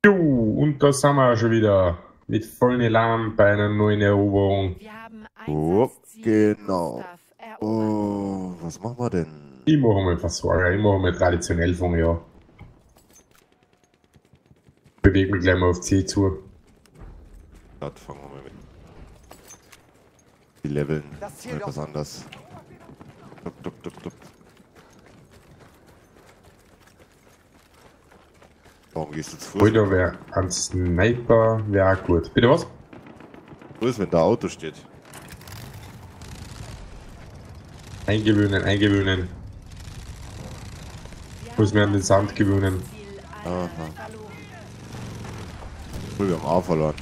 Jo, und da sind wir schon wieder mit vollen Elan bei einer neuen Eroberung. Wir haben Oh, Einsatzziel genau. Gustav erobert. Oh, was machen wir denn? Ich mache mal Versorger, ich mache mal traditionell von ja. Bewege mich gleich mal auf C zu. Dort fangen wir mal mit. Die Leveln. Das Ziel Mal was anderes. Dup, dup, dup, dup. Warum gehst du zu Fuß? Alter, wäre ein Sniper, wäre auch gut. Bitte was? Fuß, wenn da Auto steht. Eingewöhnen, eingewöhnen. Muss mir an den Sand gewöhnen. Ziel Aha. verloren. Cool, wir haben A verloren.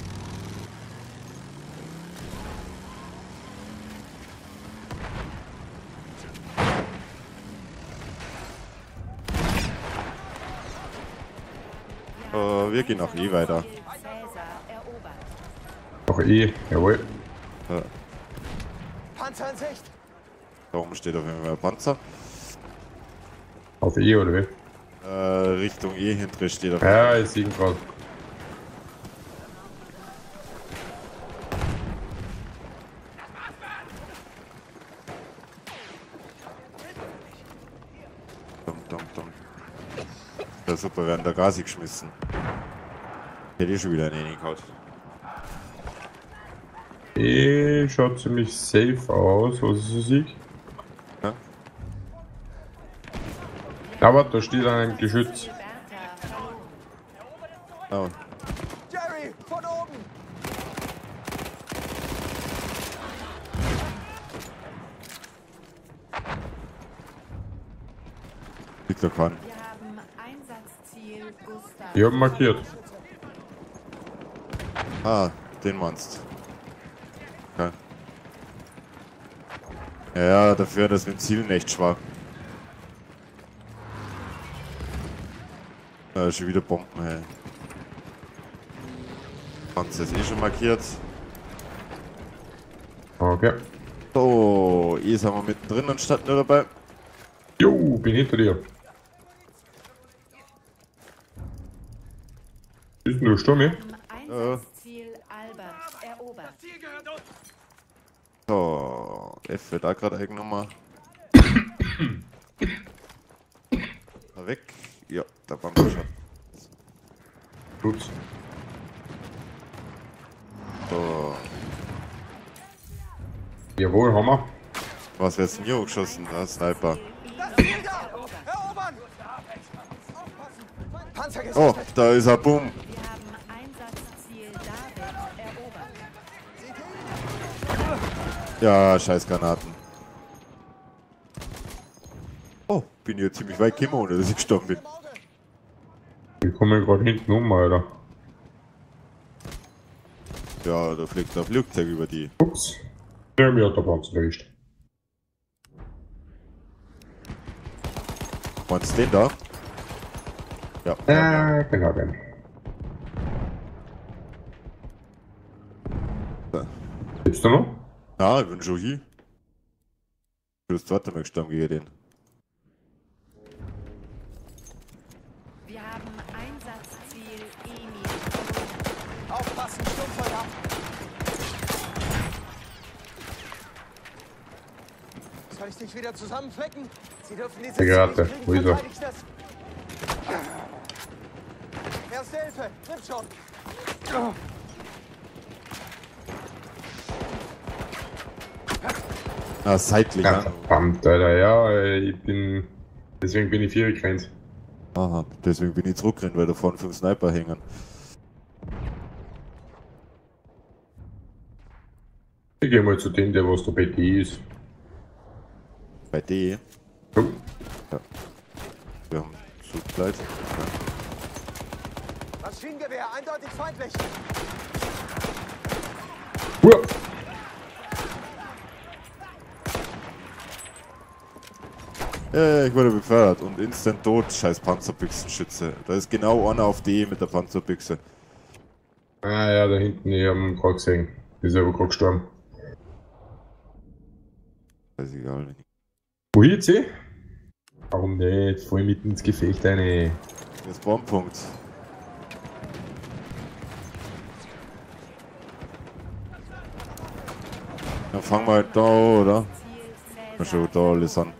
Wir gehen auch eh weiter. Ziel Caesar erobert. Noch eh, jawohl. Panzer in Sicht. Da oben steht auf jeden Fall ein Panzer. Auf E oder wie? Richtung E hinten steht auf Ja, ich sehe ihn gerade. Dum, dum, dum. Ja, super, wir werden da Gasi geschmissen. Hätte ich schon wieder einen hingehauen. E schaut ziemlich safe aus, was ich so sehe. Ja? Aber da steht ein Geschütz. Ziel Bertha Oh, verloren. Jerry, von oben. liegt doch keinen. Wir haben Einsatzziel Gustav. Ich hab markiert. Ah, den meinst. Okay. Ja, dafür das Ventil nicht schwach. Schon wieder Bomben, hey. Panzer ist eh schon markiert. Okay. So, hier sind wir mittendrin anstatt nur dabei. Jo, bin hinter dir. Ist nur Sturmi? Einsatzziel Albert erobert. So, F wird da gerade eingenommen. Weg. Ja, da waren wir schon. Ups. So, Jawohl, Hammer. was wird's denn hier geschossen? Da, Sniper. Das Ziel da. Erobern. Aufpassen. Panzer Oh, gesichtet. da ist er, Boom. Wir haben Einsatzziel David erobert. Ja, scheiß Granaten. Oh, bin hier ziemlich weit gekommen, ohne dass ich gestorben bin. Ich komme gerade hinten um, Alter. Ja, da fliegt ein Flugzeug über die. Ups. Ja, mir hat der Panzer erwischt. Meinst du den da? Ja. Genau den. Gibt's da noch? Ja, ich bin schon hier. Du bist dort mal gestorben gegen den. Wir haben Einsatzziel Emil verloren. Aufpassen, Sturmfeuer. Soll ich dich wieder zusammenflecken? Sie dürfen diese Ja, gerade. nicht kriegen, Wo ist er? verteidigt das. Erste Hilfe, nimm schon. Ah, seitlich, Ja, ja. verdammt, Alter. Ja, ich bin. Deswegen bin ich 4 gerannt. Aha, deswegen bin ich zurückgerannt, weil da vorne 5 Sniper hängen. Ich geh mal zu dem, der was da bei dir ist. Bei D. Oh, Wir haben Supply. Maschinengewehr, eindeutig feindlich. Uah. Ich wurde befördert und instant tot, scheiß Panzerbüchsenschütze. Da ist genau einer auf D mit der Panzerbüchse. Ah ja, da hinten, ich hab ihn gerade gesehen. Ist aber gerade gestorben. Ist egal, wenn ich. Wo jetzt eh? Warum nicht? Voll mitten ins Gefecht eine. Das Bombpunkt. Dann fangen wir halt da an, oder? Ziel Mal Cäsar schon da alles an.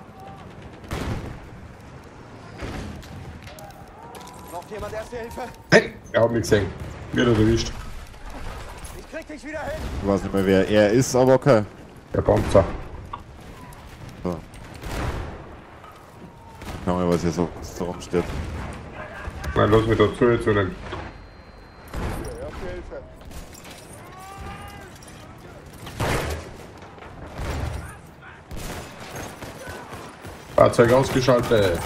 Braucht jemand Erste Hilfe? Hey, er hat mich gesehen. Wird erwischt. Ich krieg dich wieder hin. Ich weiß nicht mehr, wer er ist, aber okay. Der Panzer. So. Schau mal, was hier so rumsteht. Nein, lass mich dazu jetzt nehmen. Erste Hilfe. Fahrzeug ausgeschaltet.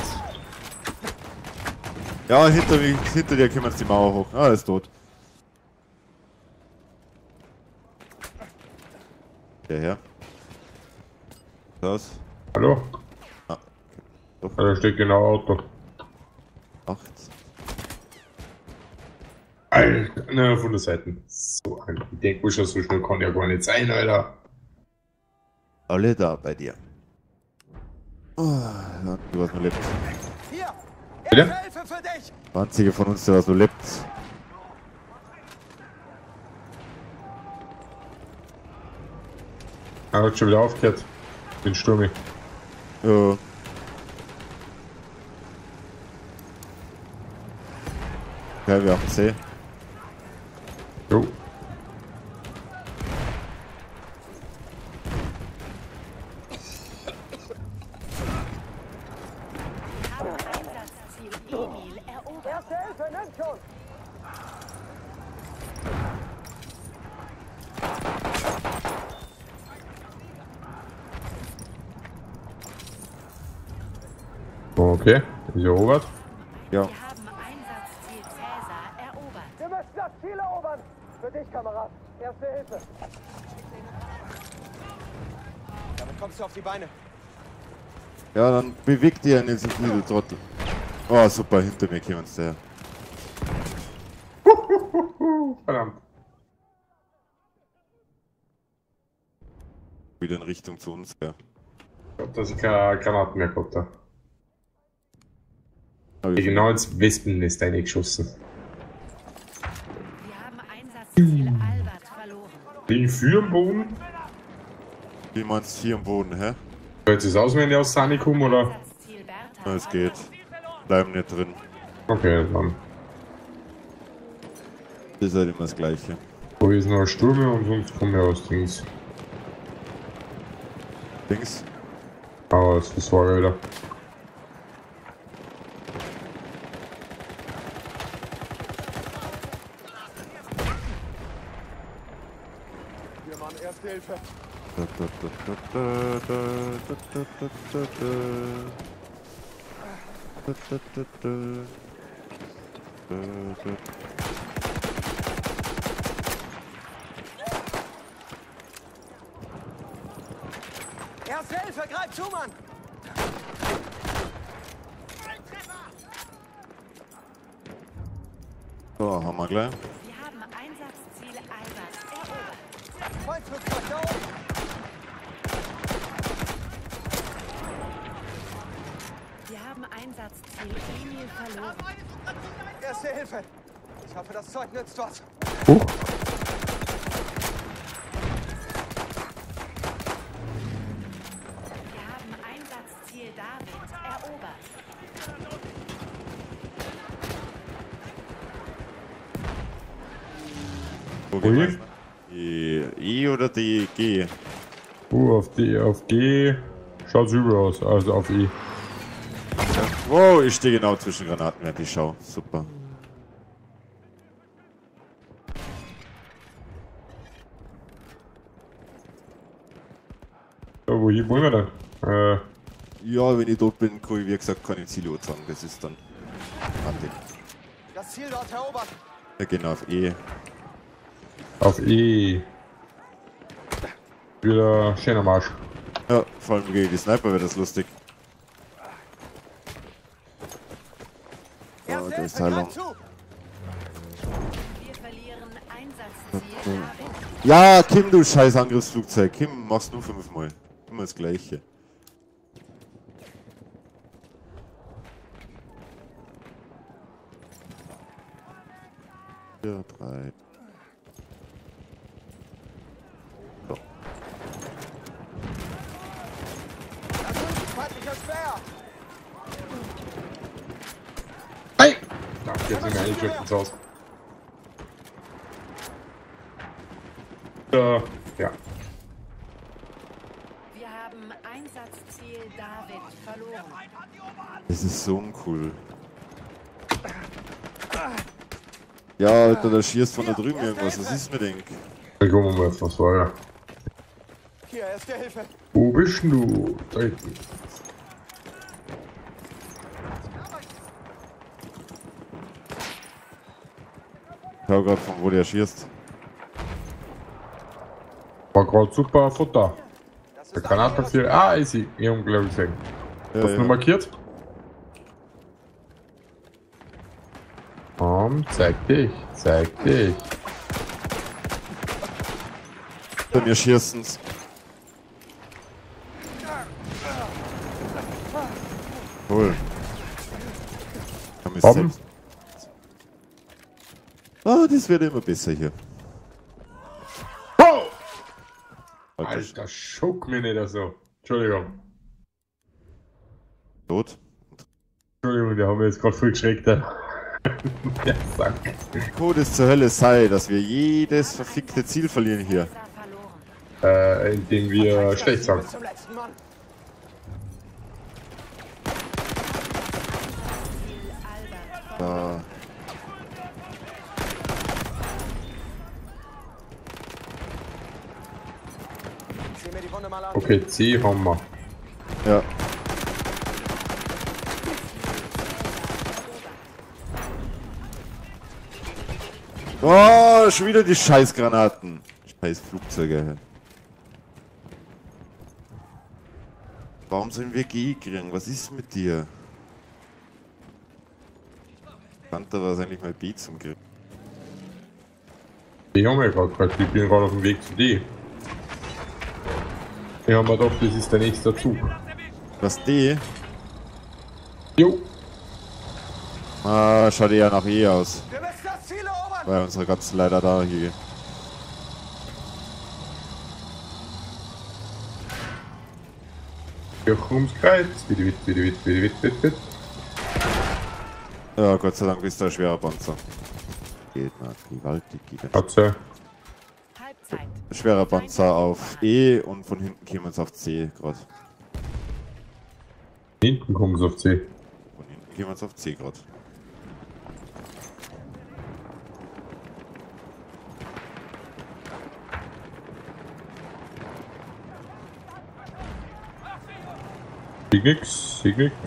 Ja, hinter dir kümmert die Mauer hoch. Ah, er ist tot. Der her. Das. Hallo? Ah. Doch. Da steht genau Auto. 8. Alter, ne, von der Seite. So ein. Ich denke, schon so schnell kann ja gar nicht sein, Alter. Alle da bei dir. Oh, ja, du was noch lebt. Hier! Bitte? Erste Hilfe für dich! Der einzige von uns, der was noch lebt. Er hat schon wieder aufgehört. Den Sturmi. Ja. Okay, wir haben C. Jo. haben Einsatzziel Emil erobert. Erste Hilfe, nimm schon! Okay, ist erobert. Ja. Wir haben Einsatzziel Cäsar erobert. Wir müssen das Ziel erobern! Für dich, Kamerad. Erste Hilfe. Damit kommst du auf die Beine. Ja, dann bewegt ihr nicht so viel, du Trottel. Oh, super, hinter mir kommen sie her. Verdammt. Wieder in Richtung zu uns, ja. Ich glaube, dass ich keine Granaten mehr gehabt habe. Aber Ich genau ins Wespennest eingeschossen. Wir haben Einsatzziel Albert verloren. Bin ich für den Boden? Wie meinst du hier am Boden, hä? Hört es aus, wenn ich aus Sanikum oder? Einsatzziel Bertha. Ja, es geht. Bleiben nicht drin. Okay, dann. Das ist halt immer das Gleiche. Wo ist noch Stürme und sonst kommen wir aus Dings. Links. Aber das war wieder. Wir machen Erste Hilfe. Da, da, da, da, da, da, da, da, da, da. Da, da, da, da. Da, da. Erste Hilfe, greif zu, Mann! So, haben wir gleich. Wir haben Einsatzziel Albert erobert. Feindflugzeug da oben! Wir haben Einsatzziel Emil verloren. Erste Hilfe! Ich hoffe, das Zeug nützt was. Wir haben Einsatzziel David erobert. Wo Ui. gehen wir? Die E oder die G? Auf G schaut's übel aus, also auf I. Wow, ich stehe genau zwischen Granaten, während ich schau. Super. So, wohin wollen wir denn? Ja, wenn ich tot bin, kann ich wie gesagt keine Ziele sagen. Das ist dann fertig. Das Ziel dort erobert. Wir gehen auf E. Auf E. Wieder schöner Marsch. Ja, vor allem gegen die Sniper wäre das lustig. Ja, Erste der ist Hilfe, Heilung. greif zu! Wir verlieren Einsatzziel David. Ja, Kim, du scheiß Angriffsflugzeug. Kim, machst nur 5-mal. Immer das gleiche. Ja, 3. So. Ach, jetzt sind wir eigentlich ins Haus. Ja. Wir haben Einsatzziel David verloren. Das ist so uncool. Ja, Alter, da schießt von da drüben irgendwas. Was ist mit dem? Da gucken wir mal jetzt was weiter. Hier, erste Hilfe. Wo bist denn du? Da hinten. Schau grad von wo der schießt. War gerade super Futter. Das Der ist Granatpapier. Ah, ist sie. Ich hab glaube ich gesehen. Ja, Hast du ja. nur markiert? Zeig dich. Zeig dich. Bei mir schießen's. Cool. Kann mich Warum? selbst- Ah, das wird immer besser hier. Oh! Alter, Alter, schock mich nicht so. Entschuldigung. tot. Entschuldigung, die haben mich jetzt gerade voll geschreckt. Der Sack. Tod es zur Hölle sei, dass wir jedes verfickte Ziel verlieren hier. verloren. Indem wir schlecht sagen. Zum letzten Mann. Ziel Albert verloren. Da. Ich sehe mir die Wunde mal an. Okay, C haben wir. Ja. Oh, schon wieder die Scheißgranaten. Scheiß Flugzeuge. Warum sollen wir G kriegen? Was ist mit dir? Panther war es eigentlich mal B zum Griff. Die haben wir gerade gesagt. Ich bin gerade auf dem Weg zu D. Ich habe mir gedacht, das ist der nächste Zug. Was D? Jo. Ah, schaut eher nach E aus. Wir müssen das Ziel erobern. Weil unsere ganzen leider da hier. Joch ums Kreuz. Bitte. Ja, Gott sei Dank ist da ein schwerer Panzer. Geht mal, gewaltig geht das. Katze. Halbzeit. Schwerer Panzer auf E und von hinten kommen wir jetzt auf C gerade. Hinten kommen sie auf C. Von hinten kommen wir jetzt auf C gerade. Sieg nix. Sieht hier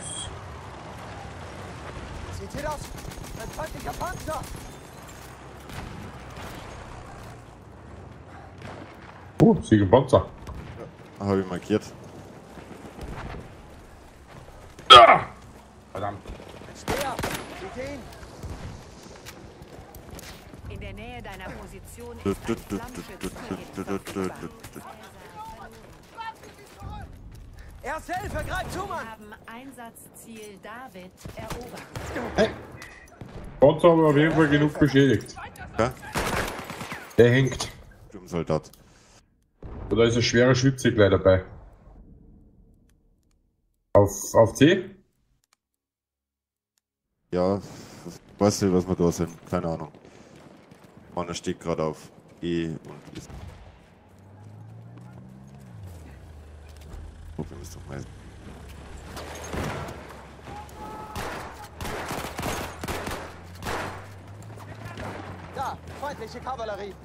das? Ein feindlicher Panzer. Oh, Sieg im Panzer. Habe ich markiert. Verdammt. Speer. Sieht ihn. In der Nähe deiner Position ist Du, ein du, du, Flammschützengerät Erste Hilfe, greif zu, Wir Mann. haben Einsatzziel David erobert. Panzer haben wir auf jeden Fall genug beschädigt. Ja? Der hängt. Sturmsoldat. Oder ist ein schwerer Schütze gleich dabei? Auf C? Ja, weißt du, was wir da sind? Keine Ahnung. Einer steht gerade auf E und ist. Problem ist doch mal. Da, feindliche Kavallerie.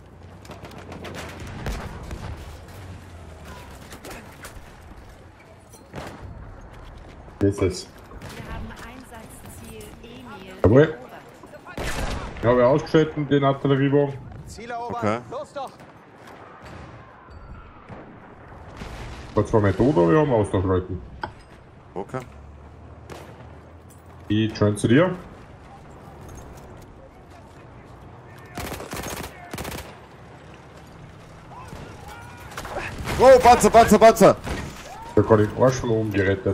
Hier ist es. Wir haben Einsatzziel Emil Jawohl. erobert. Ich habe ausgeschalten den Artilleriebogen. Ziel erobern. Okay. Los doch. War zwar Methode, aber wir haben ausgeschalten. Okay. Die joint zu dir. Oh, Panzer, Panzer, Panzer! Der kann den Arsch von oben gerettet.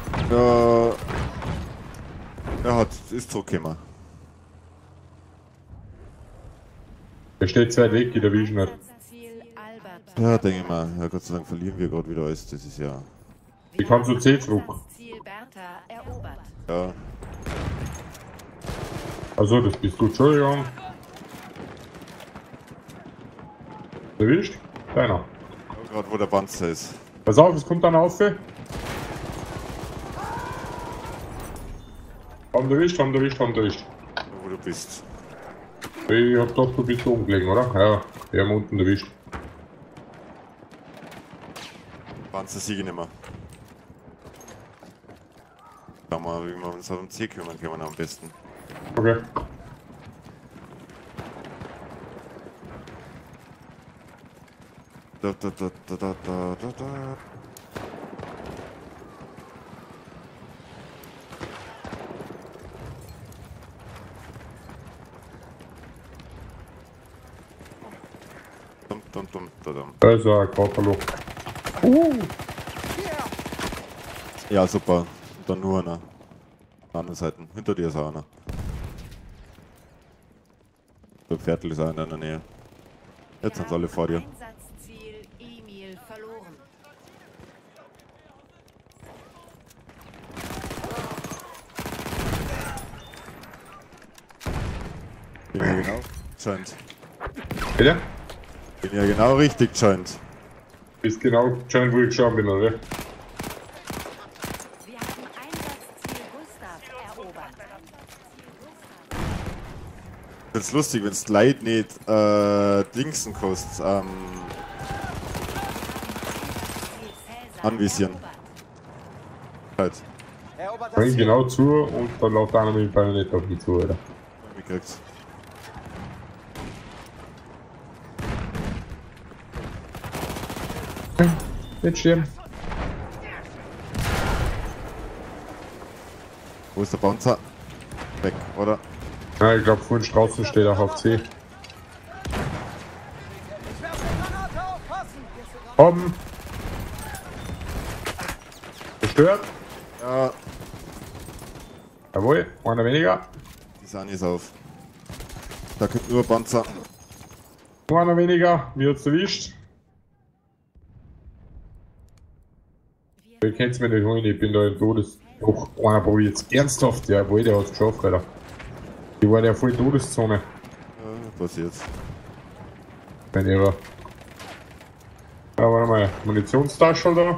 Ist zurückgekommen. Der steht zu weit weg, der Vision nicht. Einsatzziel Albert. Ja, denke ich mal. Ja, Gott sei Dank verlieren wir gerade wieder alles. Das ist ja. Die kann zu C zurück. Einsatzziel Bertha erobert. Ja. Also, das bist du, Entschuldigung. Erwischt? Keiner. Gerade wo der Panzer ist. Pass auf, es kommt dann auf. Haben erwischt, haben erwischt, haben erwischt. Wo du bist. Ich hab doch, du bist oben gelegen, oder? Ja, wir haben unten erwischt. Panzer siege nicht mehr. Schau mal, wie wir uns auf dem Ziel kümmern können am besten. Okay. Da. Dum. Also, ein Katerloch. Ja, super. Und dann nur einer. An der anderen Seite. Hinter dir ist auch einer. Der Viertel ist einer in der Nähe. Jetzt sind sie alle vor dir. Einsatzziel Emil verloren. Bin ja genau. Scheint. Bitte? Bin ja genau richtig, scheint. Ist genau schon, wo ich geschaut bin, oder? Wir haben Einsatzziel Gustav erobert. Das ist lustig, wenn es Leid nicht Dingsen kostet. Anvisieren. Halt. Erobert Bring das Ziel. genau zu und dann läuft einer mit dem Bajonett auf mich zu, oder? Wie kriegt's? Jetzt sterben. Wo ist der Bouncer? Weg, oder? Ja, ich glaube, vorhin draußen steht auch auf C. Ich werfe eine Granate, aufpassen! Kommen! Gestört? Ja, Jawohl, einer weniger. die Sani ist auf. Da kommt nur Panzer. Nur einer weniger. Mir hat's erwischt. Ihr kennt's mir nicht holen, ich bin da im Todes. Doch, einer probiert's ernsthaft. Jawohl, der hat's geschafft, Alter. Die war ja voll Todeszone. Ja, passiert. Wenn ihrer. Ja, warte mal, Munitionstasche da.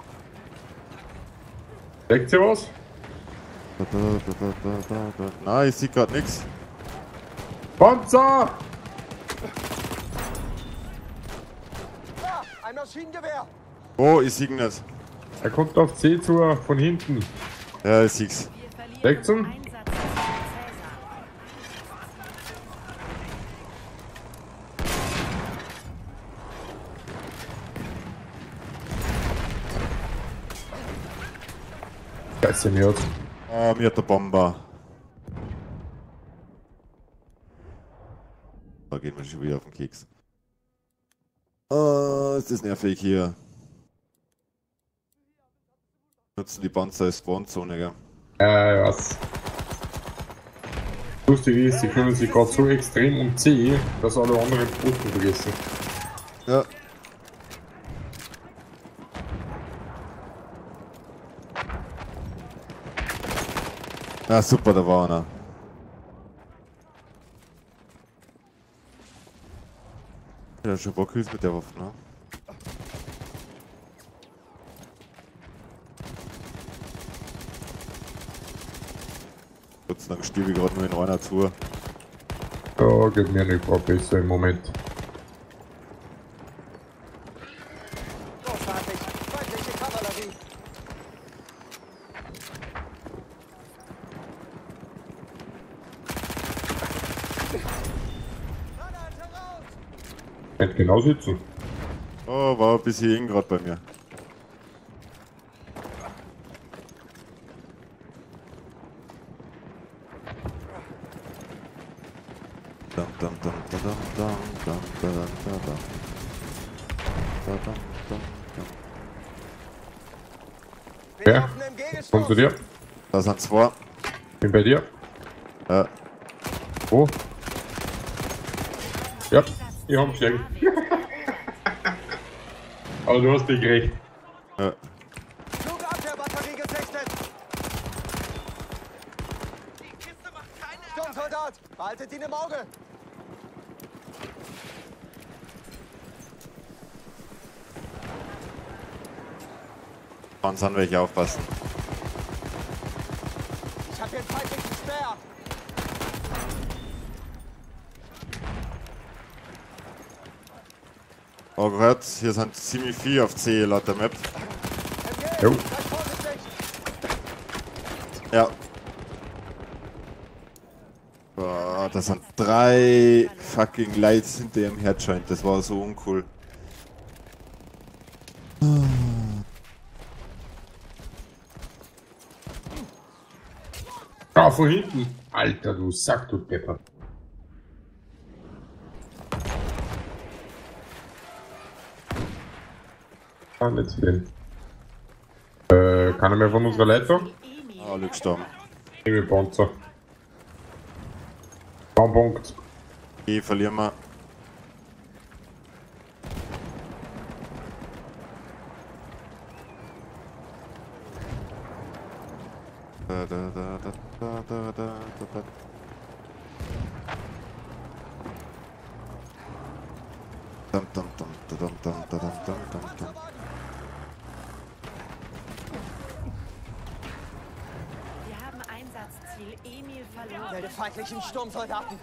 Deckt sie was? Nein, ich sehe gerade nichts. Panzer! Da, ein Maschinengewehr! Oh, ich sehe ihn nicht. Er kommt auf C zu, von hinten. Ja, ich sehe es. Wir verlieren Deckt ihn? Einsatzziel Cäsar. Scheiße, mir hat's. Ah, mir hat der Bomber. Da gehen wir schon wieder auf den Keks. Ist das nervig hier. Nutzen die Panzer als Spawnzone, gell? Was? Lustig ist, sie können sich gerade so extrem um C, dass alle anderen Punkte vergessen. Ja. Ah, super, da war einer. Ja, schon Bock mit der Waffe, ne? Gott sei Dank stehe ich gerade nur in einer Tour. Ja, geht mir nicht gerade besser im Moment. Großartig! Feindliche Kavallerie! Granate raus! Könnte genau sitzen. Oh, war ein bisschen eng gerade bei mir. Dum, dum, dum, dum, dum, dum, dum, dum, dum. Dum, dum, dum, dum. Wir Ja. laufen im Gegenstoß! Komm zu dir. Da sind zwei. Bin bei dir. Ja. Wo? Ja, ich hab's gesehen. Aber du hast nicht recht. Ja. Flugabwehrbatterie gesichtet! Sturmsoldat Start. Behaltet ihn im Auge. Uns an welche aufpassen. Ich habe hier einen feindlichen Speer. Oh Gott, hier sind ziemlich viel auf C laut der Map. Jo. Seid vorsichtig. Ja. Boah, da sind 3 fucking Lights hinter ihrem Headjoint. Das war so uncool. Ah, von hinten. Alter, du Sack, du Depper. Ah, nicht sehen. Kann er mir von unserer Leiter? Emil Ah, Glück gestorben. Nehme Panzer. Punkt. Die verlieren wir. Wir haben Einsatzziel Emil verloren. Melde feindlichen Sturmsoldaten.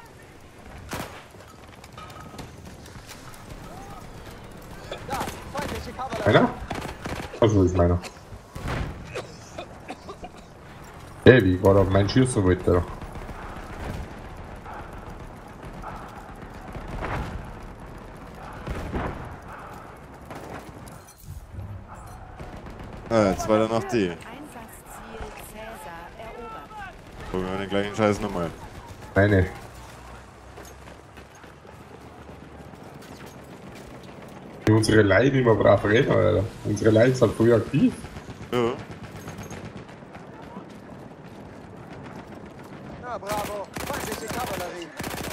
Da, feindliche Kavallerie. Einer? Also ist meiner. Ey, wie ich gerade auf meinen schießen wollte. Jetzt weiter nach D. Einsatzziel Cäsar erobert. Probieren wir den gleichen Scheiß nochmal. Meine. Wie unsere Leute immer brav reden, Alter. Unsere Leute sind früh aktiv. Ja. Ja, bravo. Feindliche Kavallerie.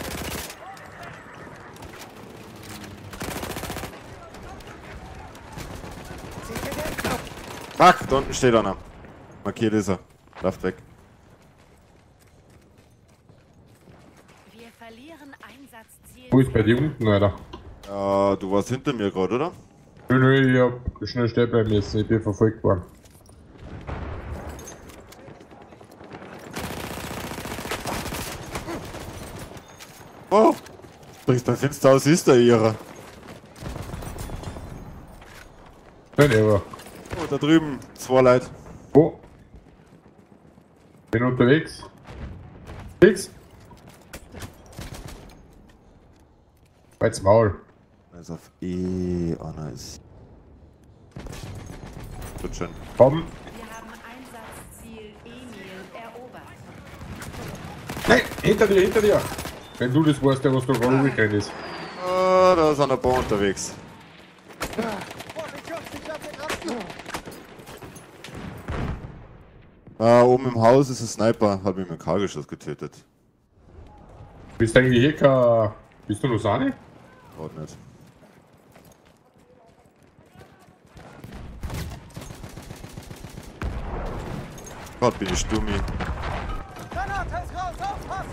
Zieht den Händen. Fuck, da unten steht einer. Markiert ist er. Läuft weg. Wir verlieren Einsatzziel. Wo ist bei dir unten, Alter? Ja, du warst hinter mir gerade, oder? Nö, ich hab schnell stehen bleiben müssen, ich bin verfolgt worden. Oh! Bringst beim Fenster aus, ist der ihrer. Nein, aber. Oh, da drüben. 2 Leute. Wo? Bin unterwegs. Nix. Halt's Maul. Also auf E. Oh, nice. Wird schon. Komm. Wir haben Einsatzziel Emil erobert. Nein, hinter dir, hinter dir. Wenn du das weißt, der was da gerade umgegangen ist. Oh, da ist einer Bau unterwegs. Vorsicht, Jungs, ich hab den Rasten. Oben im Haus ist ein Sniper. Hat mich mit dem Kargeschoss getötet. Bist du eigentlich hier kein. Bist du noch Sahne? Gerade nicht. Gott, bin ich stummi. Granate ist raus, aufpassen.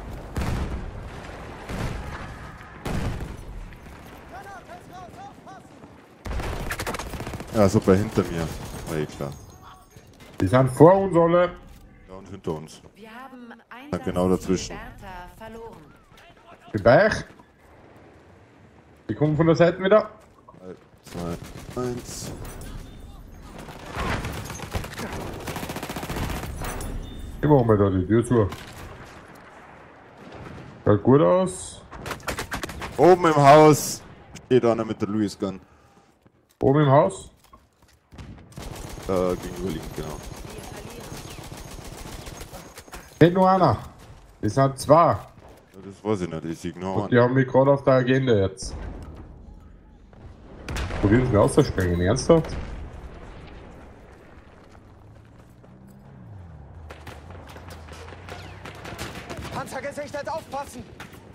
Granate ist raus, aufpassen. Ja, super, hinter mir. War eh klar. Die sind vor uns alle. Ja, und hinter uns. Wir haben Einsatzziel genau dazwischen. Bertha verloren. Bin bei euch. Die kommen von der Seite wieder. 3, 2, 1. Ich mach mal da die Tür zu. Schaut gut aus. Oben im Haus steht einer mit der Louis Gun. Oben im Haus. Gegenüberliegend, genau. Wir verlieren. Nicht nur einer. Es sind 2. Ja, das weiß ich nicht, ich sehe genau Und an. die haben mich gerade auf der Agenda jetzt. Probieren sie mir auszuspringen, ernsthaft? Panzer gesichtet, aufpassen.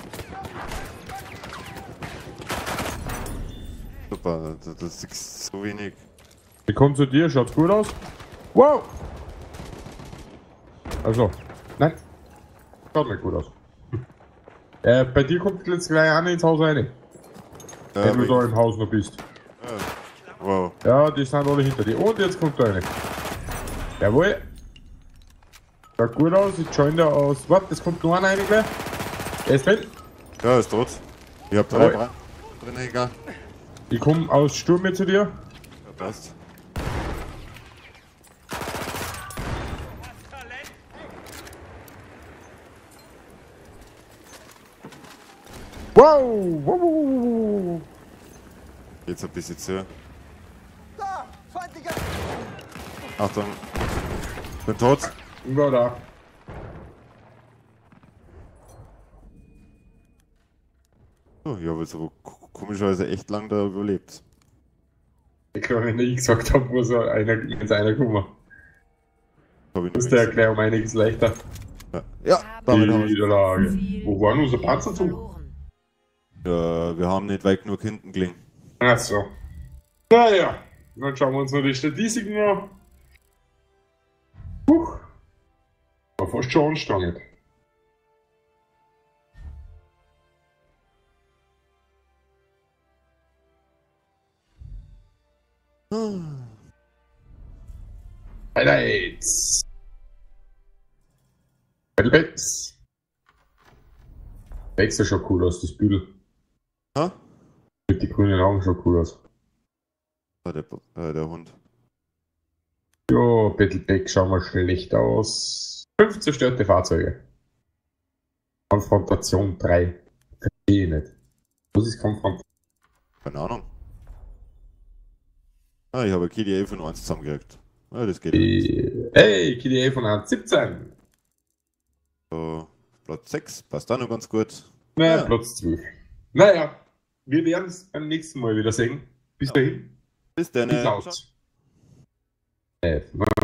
Super, das ist so wenig. Die kommen zu dir, schaut's gut aus. Wow! Also, nein. Schaut nicht gut aus. Bei dir kommt jetzt gleich einer ins Haus rein. Wenn du da im Haus noch bist. Wow. Ja, die sind alle hinter dir. Und jetzt kommt da eine. Jawohl. Schaut gut aus, ich join da aus. Warte, es kommt noch einer rein gleich. Er ist drin. Ja, ist tot. Ich hab 3 Brand drin, egal. Ich komm aus Sturm mit zu dir. Ja, passt. Wow! Wow! Jetzt ein bisschen zu. Da! Feindlicher! Achtung. Bin tot. War da. Oh, ich habe jetzt aber komischerweise echt lang da überlebt. Ich glaube, wenn ich gesagt habe, muss jetzt einer kommen. Hab ich Das ist noch der nicht gleich um einiges leichter. gesehen. Ja, damit haben wir Niederlage. Ziel Wo war denn unser Panzer zu? verloren. Ja, wir haben nicht weit genug hinten gelegen. Achso. Naja, dann schauen wir uns noch die Statistiken an. War fast schon anstrengend. Highlights. Highlights. Wechsel schon cool aus, das Büdel. Ha? Mit die grünen Augen schon cool aus. Ah, der Hund. Jo, Battleback schauen wir schlecht aus. 5 zerstörte Fahrzeuge. Konfrontation 3. Verstehe ich nicht. Was ist Konfrontation? Keine Ahnung. Ah, ich habe KDA von 1 zusammengekriegt. Ah, das geht. Hey, KDA von 1,17. So, Platz 6, passt da noch ganz gut. Naja, Ja. Platz 12. Naja, wir werden es beim nächsten Mal wieder sehen. Bis dahin. Bis dann. Bis aus.